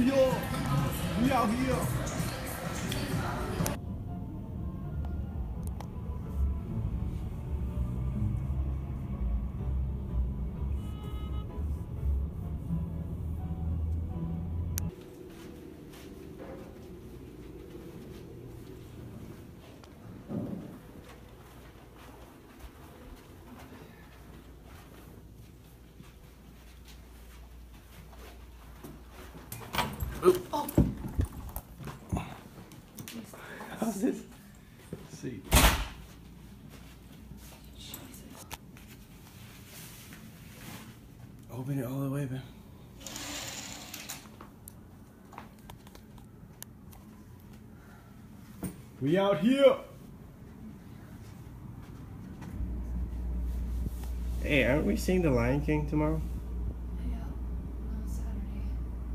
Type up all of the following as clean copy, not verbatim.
York, we out here. Oh. How's this? Let's see. Open it all the way, man. We out here. Hey, aren't we seeing The Lion King tomorrow? Yeah, on Saturday.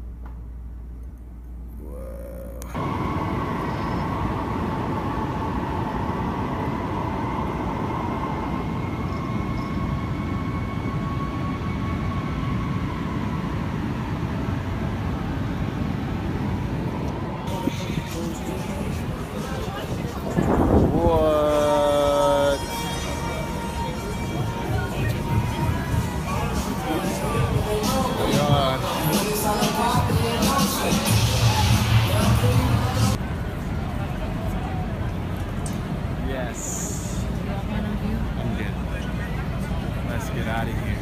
What? God. Yes. I'm good. Let's get out of here.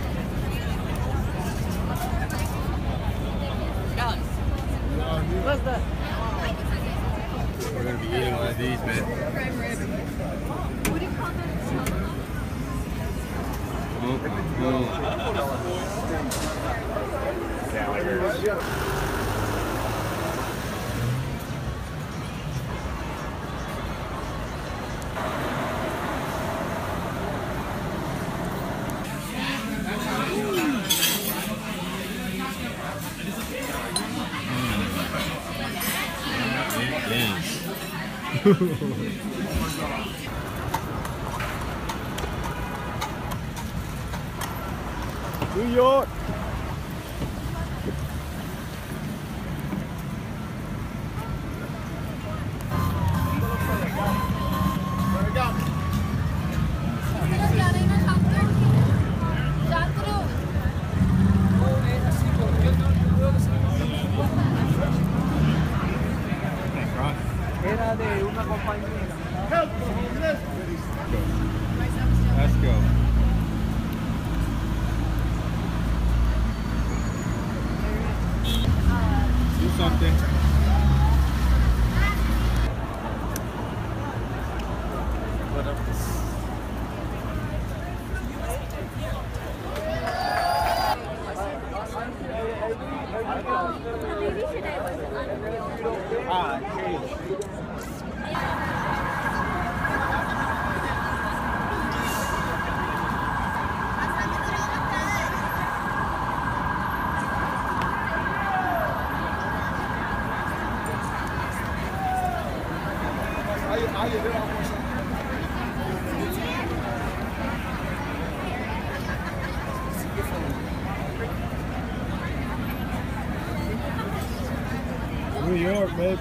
What's that? We're gonna be eating one of these, man. What do you call that? New York. Era de una compañía. Let's go. Do something. New York, babe.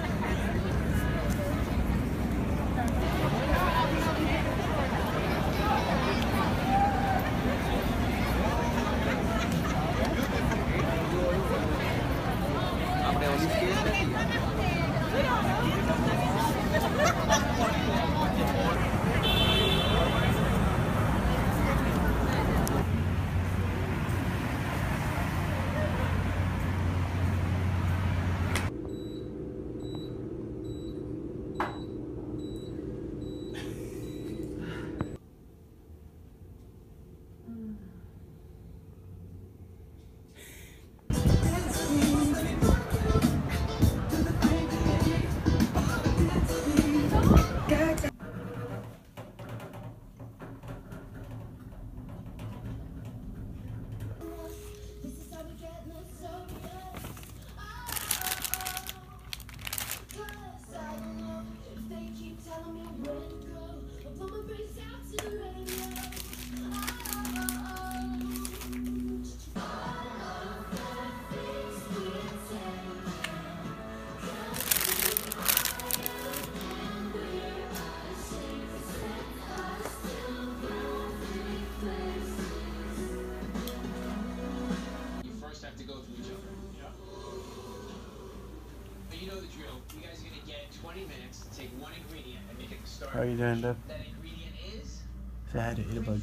How you doing, Deb? That ingredient is? Say hi to Adabug.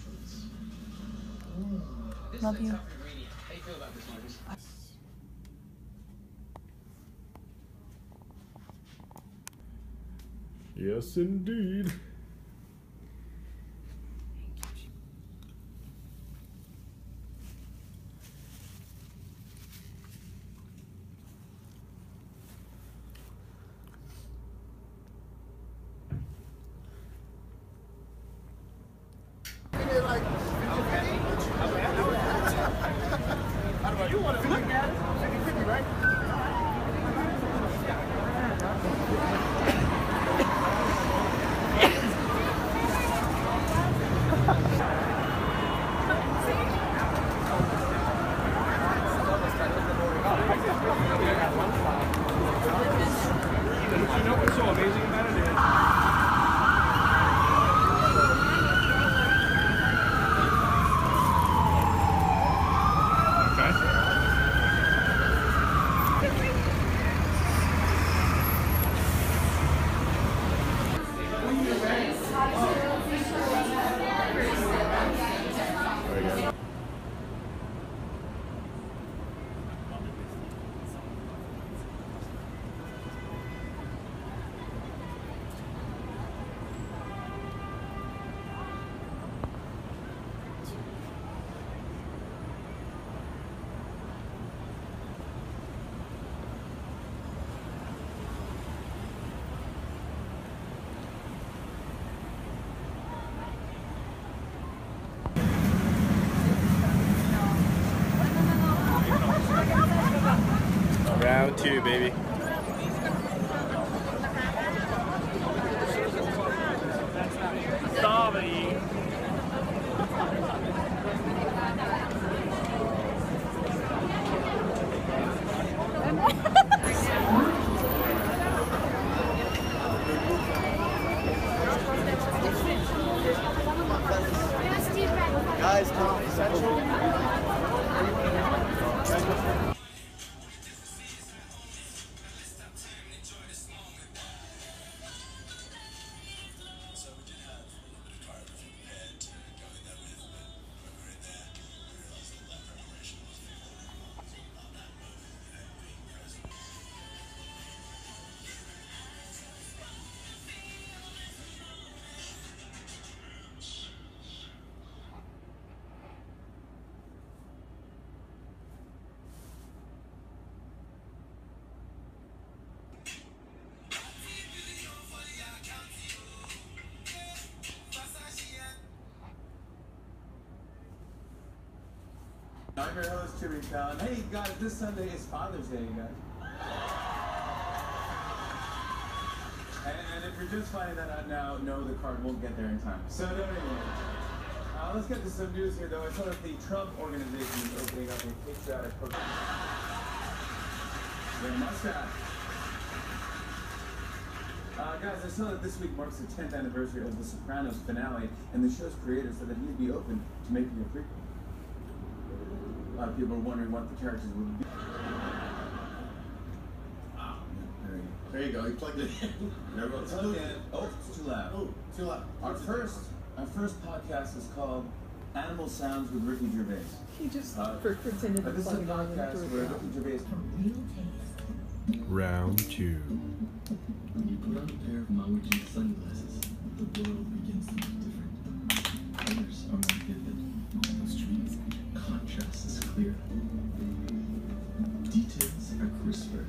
Love you. Ingredient. How you feel about this, Marcus? Yes, indeed. You want to look at it? 50-50, right? You know what's so amazing about it is? Round 2, baby. Sorry. Guys, Comedy Central. I'm your host, Jimmy Fallon. Hey guys, this Sunday is Father's Day, you guys. And if you're just finding that out now, no, the card won't get there in time. So anyway, let's get to some news here, though. I saw that the Trump Organization is opening up a patriotic program. Their mustache. Guys, I saw that this week marks the 10th anniversary of The Sopranos finale, and the show's creator said that he'd be open to making a prequel. A lot of people are wondering what the characters would be. Ah, there you go. You plugged it in. It's plugged in. Oh, it's too loud. Oh, too loud. Our first podcast is called Animal Sounds with Ricky Gervais. He just pretended to This is a plug it on podcast and where threw it Ricky out. Gervais. Round 2. When you put on a pair of Maui Jim sunglasses, the world begins to look different. Colors are more vivid, almost dreamy. Contrast is clear. Details are crisper.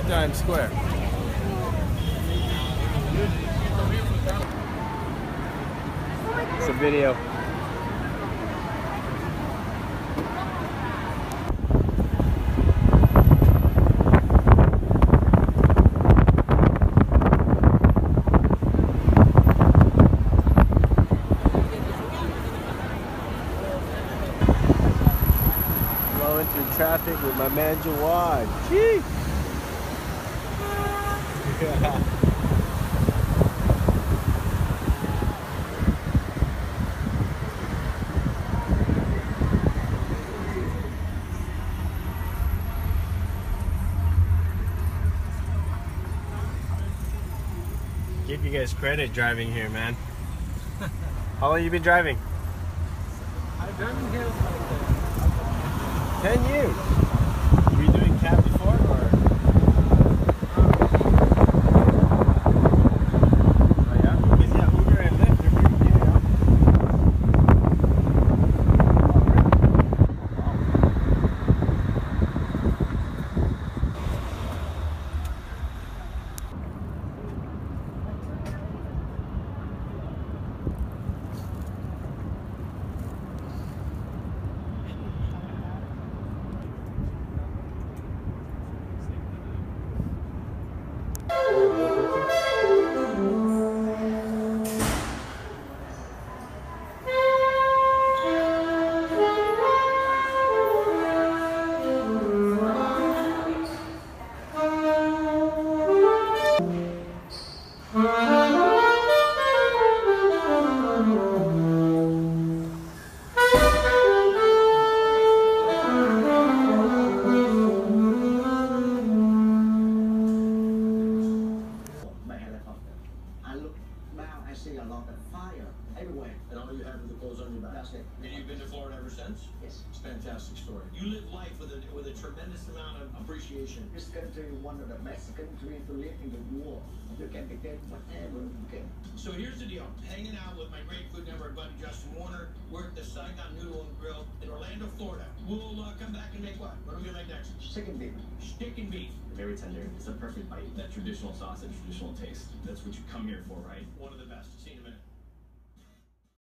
to Times Square. It's a video. Blowing through traffic with my man Jawad. Gee. Give you guys credit driving here, man. How long you been driving? I've driven here for 10 years. Were you doing cab before, or? Oh yeah? Because yeah, Uber and Lyft, they're pretty new, yeah? My helicopter. I look down, I see a lot of fire everywhere. And all you have is the clothes on your back. That's it. And you've been to Florida ever since? Yes. It's a fantastic story. You live life with a tremendous amount of appreciation. This country is one of the best countries to live in the world. You can get whatever you can. So here's the deal. Hanging out with my great food network buddy Justin Warner. We're at the Saigon Noodle and Grill in Orlando, Florida. We'll come back and make what? What are we gonna make next? Chicken beef. Steak and beef. Very tender. It's a perfect bite. That traditional sausage, traditional taste. That's what you come here for, right? One of the best.